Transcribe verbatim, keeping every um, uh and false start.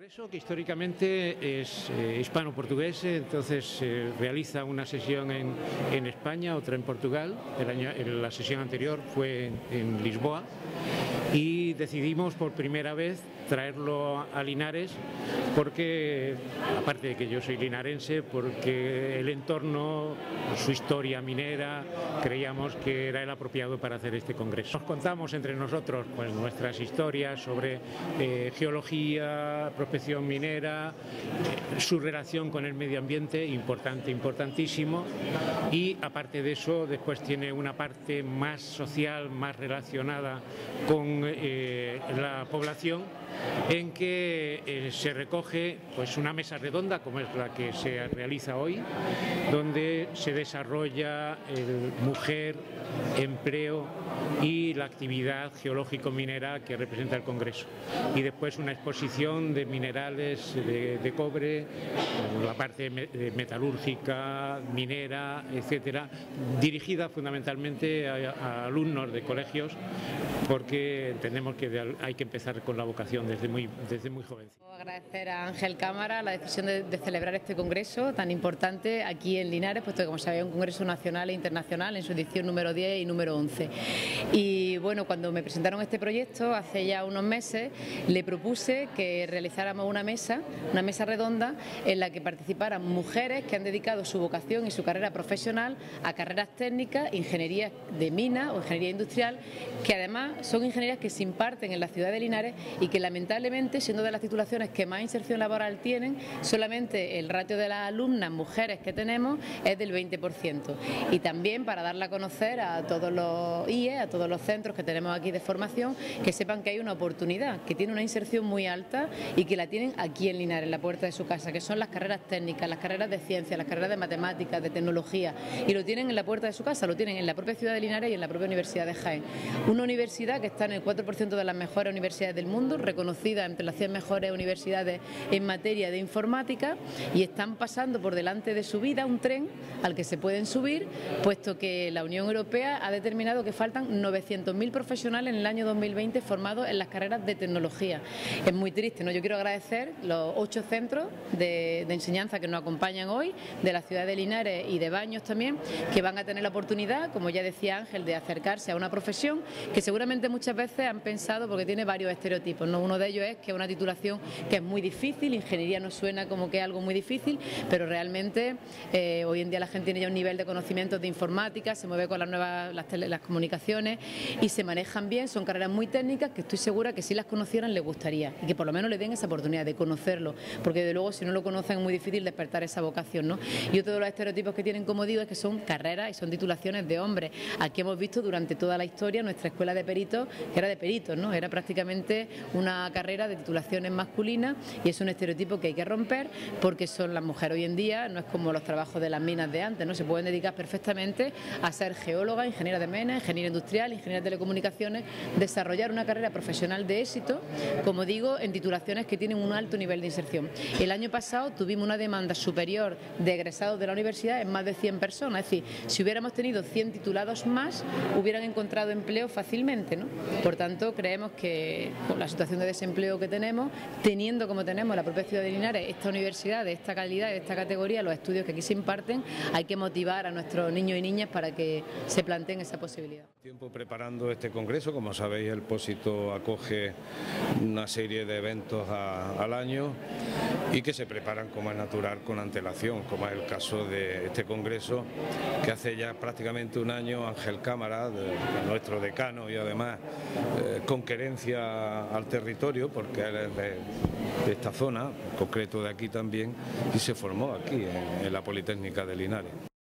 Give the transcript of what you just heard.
Congreso, que históricamente es eh, hispano-portugués, entonces eh, realiza una sesión en, en España, otra en Portugal. El año, la sesión anterior fue en, en Lisboa y decidimos por primera vez traerlo a Linares porque, aparte de que yo soy linarense, porque el entorno, su historia minera, creíamos que era el apropiado para hacer este congreso. Nos contamos entre nosotros pues, nuestras historias sobre eh, geología, prospección minera, eh, su relación con el medio ambiente, importante, importantísimo, y aparte de eso después tiene una parte más social, más relacionada con eh, la población, en que eh, se recoge pues una mesa redonda como es la que se realiza hoy, donde se desarrolla el mujer, empleo y la actividad geológico-minera que representa el Congreso, y después una exposición de minerales de, de cobre, la parte metalúrgica, minera, etcétera, dirigida fundamentalmente a, a alumnos de colegios, porque entendemos que hay que empezar con la vocación desde muy, desde muy joven. Agradecer a Ángel Cámara la decisión de, de celebrar este congreso tan importante aquí en Linares, puesto que, como sabéis, es un congreso nacional e internacional en su edición número diez y número once. Y bueno, cuando me presentaron este proyecto hace ya unos meses, le propuse que realizáramos una mesa, una mesa redonda en la que participaran mujeres que han dedicado su vocación y su carrera profesional a carreras técnicas, ingeniería de mina o ingeniería industrial, que además son ingenierías que se imparten en la ciudad de Linares y que lamentablemente, siendo de las titulaciones que más inserción laboral tienen, solamente el ratio de las alumnas mujeres que tenemos es del veinte por ciento. Y también para darla a conocer a todos los I E, a todos los centros que tenemos aquí de formación, que sepan que hay una oportunidad, que tiene una inserción muy alta y que la tienen aquí en Linares, en la puerta de su casa, que son las carreras técnicas, las carreras de ciencia, las carreras de matemáticas, de tecnología, y lo tienen en la puerta de su casa, lo tienen en la propia ciudad de Linares y en la propia Universidad de Jaén. Una universidad que está en el cuatro por ciento de las mejores universidades del mundo, reconocida entre las cien mejores universidades en materia de informática, y están pasando por delante de su vida un tren al que se pueden subir, puesto que la Unión Europea ha determinado que faltan novecientos mil profesionales en el año dos mil veinte formados en las carreras de tecnología. Es muy triste, ¿no? Yo quiero agradecer los ocho centros de, de enseñanza que nos acompañan hoy, de la ciudad de Linares y de Baños también, que van a tener la oportunidad, como ya decía Ángel, de acercarse a una profesión que seguramente muchas veces han pensado, porque tiene varios estereotipos, ¿no? Uno de ellos es que es una titulación que es muy difícil, ingeniería nos suena como que es algo muy difícil, pero realmente eh, hoy en día la gente tiene ya un nivel de conocimientos de informática, se mueve con las nuevas las, tele, las comunicaciones y se manejan bien, son carreras muy técnicas que estoy segura que si las conocieran les gustaría y que por lo menos le den esa oportunidad de conocerlo, porque de luego si no lo conocen es muy difícil despertar esa vocación, ¿no? Y otro de los estereotipos que tienen, como digo, es que son carreras y son titulaciones de hombres. Aquí hemos visto durante toda la historia nuestra escuela de peritos, que era de peritos, ¿no? Era prácticamente una carrera de titulaciones masculinas y es un estereotipo que hay que romper, porque son las mujeres hoy en día, no es como los trabajos de las minas de antes, ¿no? Se pueden dedicar perfectamente a ser geóloga, ingeniera de mena, ingeniera industrial, ingeniera de telecomunicaciones, desarrollar una carrera profesional de éxito, como digo, en titulaciones que tienen un alto nivel de inserción. El año pasado tuvimos una demanda superior de egresados de la universidad en más de cien personas, es decir, si hubiéramos tenido cien titulados más, hubieran encontrado empleo fácilmente, ¿no? Por tanto, creemos que con la situación de desempleo que tenemos, teniendo como tenemos la propia ciudad de Linares esta universidad de esta calidad, de esta categoría, los estudios que aquí se imparten, hay que motivar a nuestros niños y niñas para que se planteen esa posibilidad. Tiempo preparando este congreso, como sabéis el Pósito acoge una serie de eventos a, al año y que se preparan, como es natural, con antelación, como es el caso de este congreso, que hace ya prácticamente un año Ángel Cámara, de, de nuestro decano y además eh, con querencia al territorio, porque él es de, de esta zona, en concreto de aquí también, y se formó aquí en, en la Politécnica de Linares.